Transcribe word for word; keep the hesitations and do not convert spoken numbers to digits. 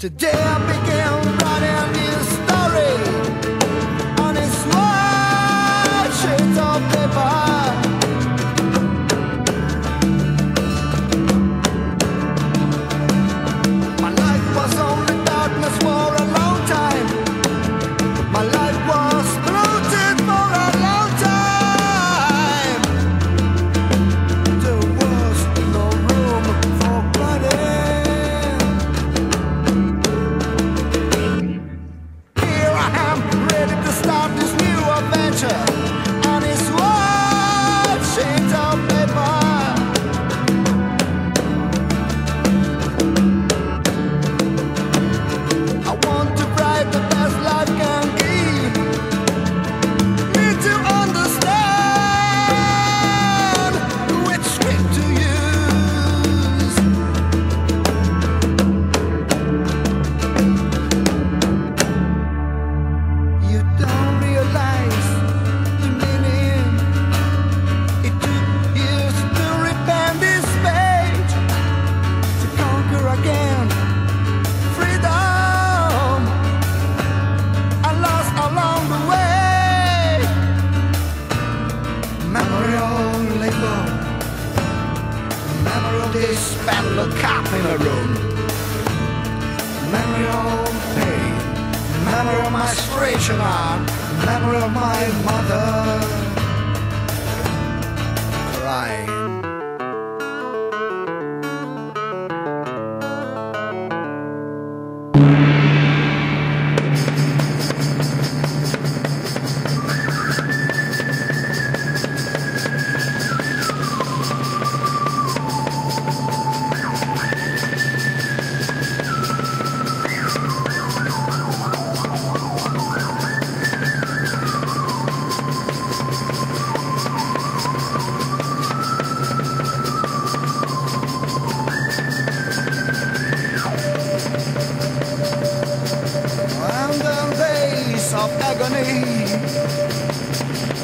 Today I began writing this story on this white sheet of paper. My life was only darkness for a long time. My life was polluted for a long time. There was no room for running. Here I am, ready to start this new adventure on this white sheet of paper. I want to write the best life can give. Need to understand which script to use. You don't realize the meaning. It took years to repair this page, to conquer again freedom I lost along the way. Memory of labor, memory of this spent cop in a room, memory of pain, memory of my stretching arm, memory of my mother crying. And the days of agony